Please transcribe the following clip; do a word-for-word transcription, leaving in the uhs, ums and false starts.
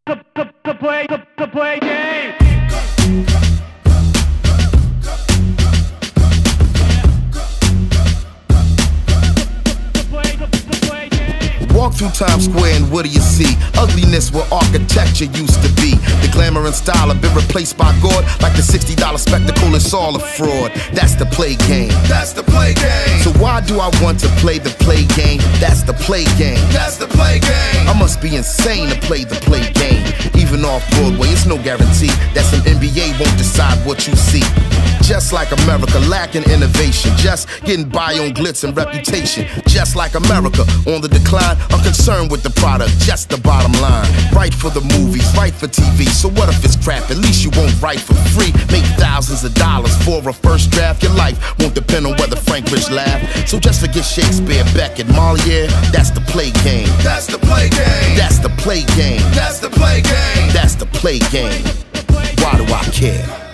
to, to, to play to, to play game. Walk through Times Square and what do you see? Ugliness where architecture used to be. The glamour and style have been replaced by God. Like the sixty dollar spectacle, it's all a fraud. That's the play game. That's the play game. So why do I want to play the play game? That's the play game. That's the play game. I must be insane to play the play game. Even off-Broadway, it's no guarantee that some N B A won't decide what you see. Just like America, lacking innovation, just getting by on glitz and reputation. Just like America, on the decline, I'm concerned with the product, just the bottom line. Write for the movies, write for T V, so what if it's crap? At least you won't write for free. Make thousands of dollars for a first draft. Your life won't depend on whether Frank Rich laughed. So just forget Shakespeare, Beckett, Moliere. That's the play game. That's the play game. That's the play game. That's the play game. That's the play game. Why do I care?